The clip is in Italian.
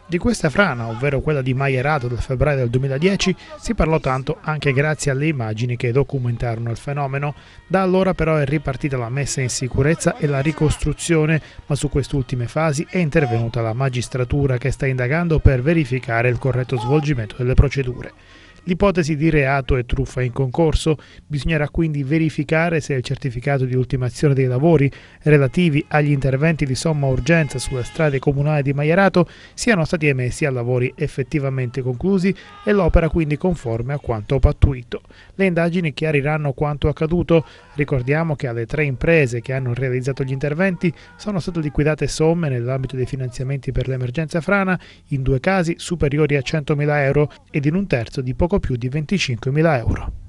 Di questa frana, ovvero quella di Maierato del febbraio del 2010, si parlò tanto anche grazie alle immagini che documentarono il fenomeno. Da allora però è ripartita la messa in sicurezza e la ricostruzione, ma su queste ultime fasi è intervenuta la magistratura che sta indagando per verificare il corretto svolgimento delle procedure. L'ipotesi di reato è truffa in concorso, bisognerà quindi verificare se il certificato di ultimazione dei lavori relativi agli interventi di somma urgenza sulle strade comunali di Maierato siano stati emessi a lavori effettivamente conclusi e l'opera quindi conforme a quanto pattuito. Le indagini chiariranno quanto accaduto. Ricordiamo che alle 3 imprese che hanno realizzato gli interventi sono state liquidate somme nell'ambito dei finanziamenti per l'emergenza frana, in 2 casi superiori a 100.000 euro ed in un terzo di poco più di 25.000 euro.